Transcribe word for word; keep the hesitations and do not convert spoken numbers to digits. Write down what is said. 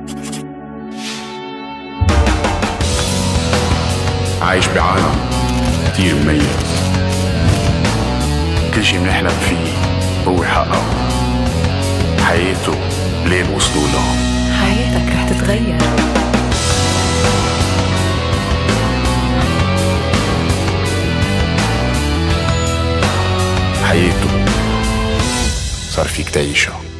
عايش بعالم كتير مميز، كل شي منحلم فيه هو حققه. حياته ليه وصلوا له. حياتك رح تتغير. حياته صار فيك تعيشها.